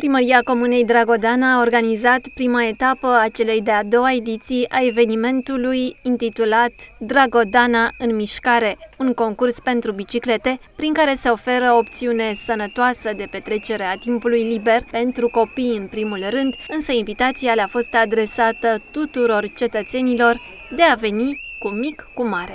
Primăria Comunei Dragodana a organizat prima etapă a celei de-a doua ediții a evenimentului intitulat Dragodana în mișcare, un concurs pentru biciclete prin care se oferă o opțiune sănătoasă de petrecere a timpului liber pentru copii în primul rând, însă invitația le-a fost adresată tuturor cetățenilor de a veni cu mic, cu mare.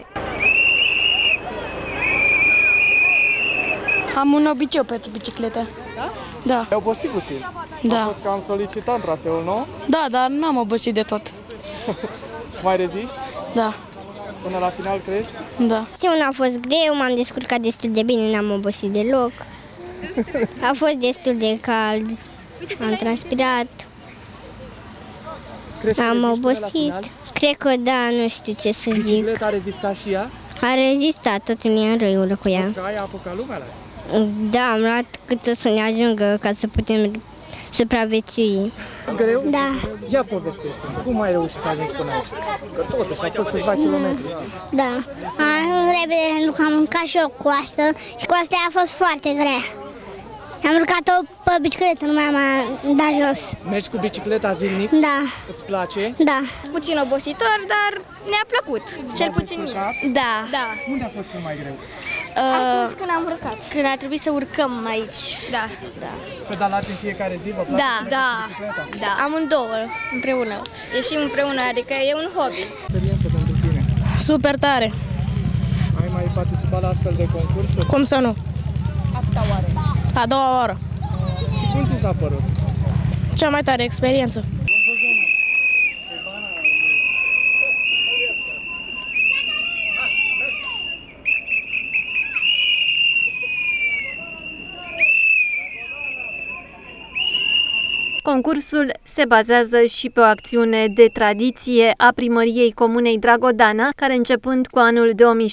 Am un obiceu pentru bicicletă. Da? Da. Ai obosit puțin? Da. A fost cam solicitant traseul, nu? Da, dar n-am obosit de tot. Mai reziști? Da. Până la final, crezi? Da. Sesiunea a fost greu, m-am descurcat destul de bine, n-am obosit deloc. A fost destul de cald, am transpirat, am obosit. Cred că da, nu știu ce să zic. Bicicleta a rezistat și ea? A rezistat, totul mi-e în răiură cu ea. Că ai apucat lumea la ea? Da, am luat cât o să ne ajungă ca să putem supraviețui. Greu? Da. Ia povestește-mi, cum ai reușit să ajungi până aici? Că totuși a fost câțiva kilometri. Da, am repede pentru că am mâncat și o coastă și coasta a fost foarte grea. Am urcat-o pe bicicletă, nu mai am dat jos. Mergi cu bicicleta zilnic? Da. Îți place? Da. Puțin obositor, dar ne-a plăcut, cel puțin mie. Da. Da. Unde a fost cel mai greu? Atunci când am urcat. Când a trebuit să urcăm aici. Da. Pedalați în fiecare zi? Vă place Da. bicicleta? Da. Amândouă împreună. Ieșim împreună, adică e un hobby. Experiență pentru tine. Super tare. Ai mai participat la astfel de concursuri? Cum să nu? A câta oară? A doua oară. Și cum ți s-a părut? Cea mai tare experiență. Concursul se bazează și pe o acțiune de tradiție a Primăriei Comunei Dragodana, care începând cu anul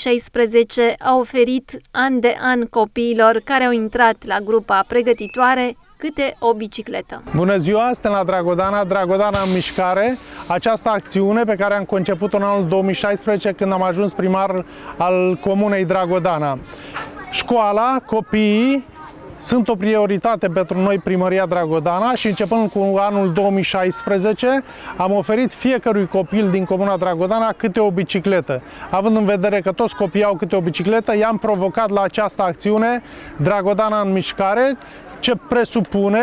2016 a oferit an de an copiilor care au intrat la grupa pregătitoare câte o bicicletă. Bună ziua, suntem la Dragodana, Dragodana în mișcare. Această acțiune pe care am conceput-o în anul 2016 când am ajuns primar al Comunei Dragodana. Școala, copiii, sunt o prioritate pentru noi, Primăria Dragodana, și începând cu anul 2016 am oferit fiecărui copil din Comuna Dragodana câte o bicicletă. Având în vedere că toți copiii au câte o bicicletă, i-am provocat la această acțiune Dragodana în mișcare, ce presupune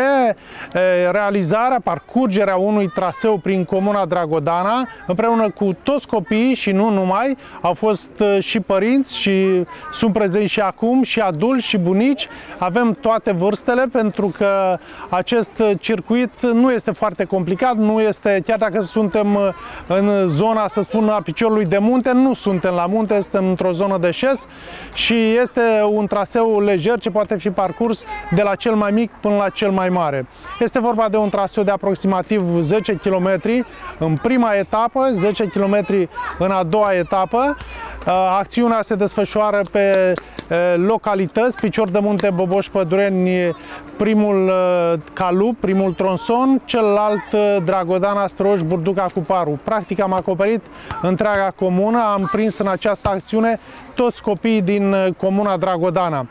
realizarea, parcurgerea unui traseu prin Comuna Dragodana, împreună cu toți copiii și nu numai, au fost și părinți și sunt prezenți și acum, și adulți și bunici, avem toate vârstele, pentru că acest circuit nu este foarte complicat, nu este, chiar dacă suntem în zona, să spun, a piciorului de munte, nu suntem la munte, suntem într-o zonă de șes și este un traseu lejer ce poate fi parcurs de la cel mai mic până la cel mai mare. Este vorba de un traseu de aproximativ 10 km în prima etapă, 10 km în a doua etapă. Acțiunea se desfășoară pe localități: Picior de Munte, Boboș, Pădureni, primul Calup, primul tronson, celălalt Dragodana, Străoși, Burduca, Cuparu. Practic am acoperit întreaga comună, am prins în această acțiune toți copiii din Comuna Dragodana.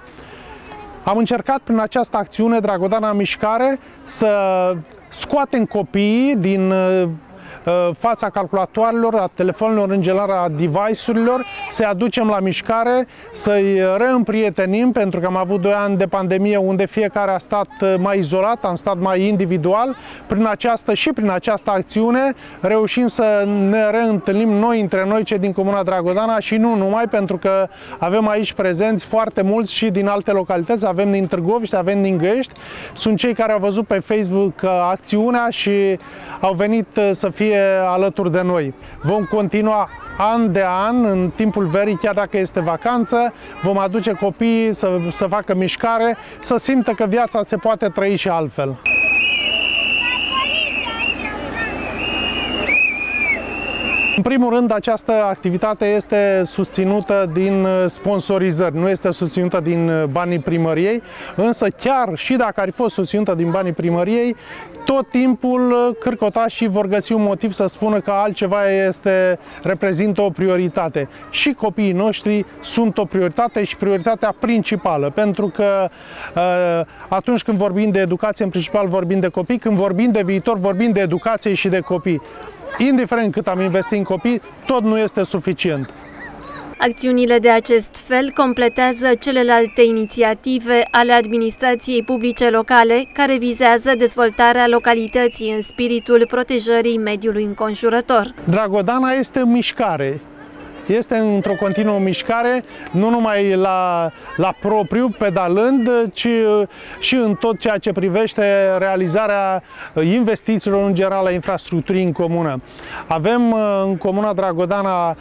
Am încercat prin această acțiune Dragodana în mișcare să scoatem copiii din fața calculatoarelor, a telefonelor, în general a device-urilor, să-i aducem la mișcare, să-i reîmprietenim, pentru că am avut 2 ani de pandemie unde fiecare a stat mai izolat, am stat mai individual. Prin această acțiune reușim să ne reîntâlnim noi între noi, cei din Comuna Dragodana, și nu numai, pentru că avem aici prezenți foarte mulți și din alte localități, avem din Târgoviște, avem din Găiești. Sunt cei care au văzut pe Facebook acțiunea și au venit să fie alături de noi. Vom continua an de an, în timpul verii, chiar dacă este vacanță, vom aduce copiii să facă mișcare, să simtă că viața se poate trăi și altfel. În primul rând, această activitate este susținută din sponsorizări, nu este susținută din banii primăriei, însă chiar și dacă ar fi fost susținută din banii primăriei, tot timpul cârcotașii vor găsi un motiv să spună că altceva reprezintă o prioritate. Și copiii noștri sunt o prioritate și prioritatea principală, pentru că atunci când vorbim de educație, în principal vorbim de copii, când vorbim de viitor, vorbim de educație și de copii. Indiferent cât am investit în copii, tot nu este suficient. Acțiunile de acest fel completează celelalte inițiative ale administrației publice locale, care vizează dezvoltarea localității în spiritul protejării mediului înconjurător. Dragodana este mișcare. Este într-o continuă mișcare, nu numai la propriu, pedalând, ci și în tot ceea ce privește realizarea investițiilor în general la infrastructurii în comună. Avem în comuna Dragodana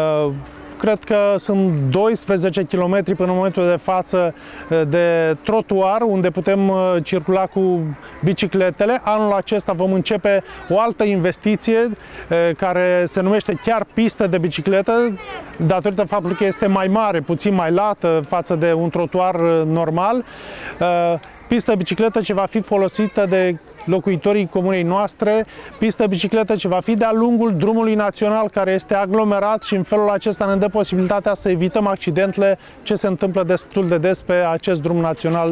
cred că sunt 12 km până în momentul de față de trotuar unde putem circula cu bicicletele. Anul acesta vom începe o altă investiție care se numește chiar pistă de bicicletă, datorită faptului că este mai mare, puțin mai lată față de un trotuar normal. Pistă de bicicletă ce va fi folosită de locuitorii comunei noastre, pistă bicicletă ce va fi de-a lungul drumului național care este aglomerat și în felul acesta ne dă posibilitatea să evităm accidentele ce se întâmplă destul de des pe acest drum național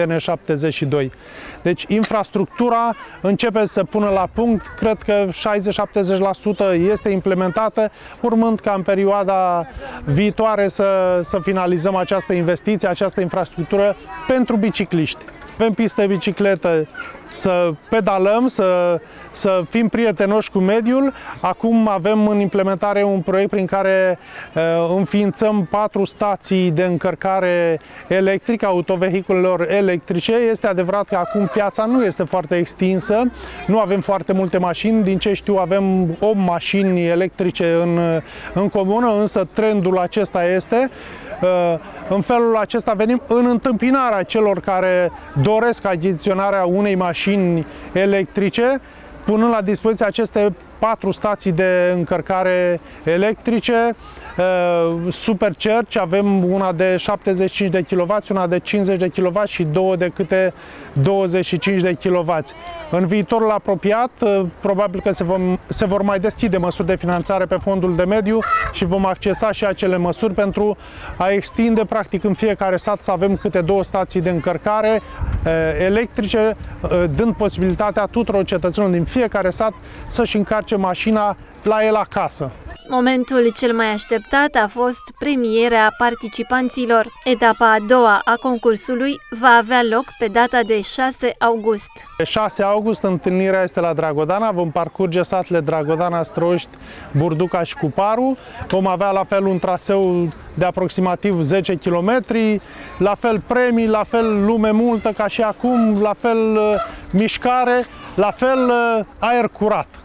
DN72. Deci infrastructura începe să pună la punct, cred că 60-70% este implementată, urmând ca în perioada viitoare să finalizăm această investiție, această infrastructură pentru bicicliști. Avem piste de bicicletă, să pedalăm, să fim prietenoși cu mediul. Acum avem în implementare un proiect prin care înființăm 4 stații de încărcare electrică, autovehiculelor electrice. Este adevărat că acum piața nu este foarte extinsă, nu avem foarte multe mașini, din ce știu avem 8 mașini electrice în comună, însă trendul acesta este. În felul acesta venim în întâmpinarea celor care doresc achiziționarea unei mașini electrice, punând la dispoziție aceste 4 stații de încărcare electrice, Supercharge, avem una de 75 de kW, una de 50 de kW și 2 de câte 25 de kW. În viitorul apropiat, probabil că se vor mai deschide măsuri de finanțare pe fondul de mediu și vom accesa și acele măsuri pentru a extinde, practic, în fiecare sat să avem câte 2 stații de încărcare electrice, dând posibilitatea tuturor cetățenilor din fiecare sat să-și încarce mașina la el acasă. Momentul cel mai așteptat a fost premierea participanților. Etapa a doua a concursului va avea loc pe data de 6 august. Pe 6 august întâlnirea este la Dragodana, vom parcurge satele Dragodana, Stroști, Burduca și Cuparu. Vom avea la fel un traseu de aproximativ 10 km, la fel premii, la fel lume multă ca și acum, la fel mișcare, la fel aer curat.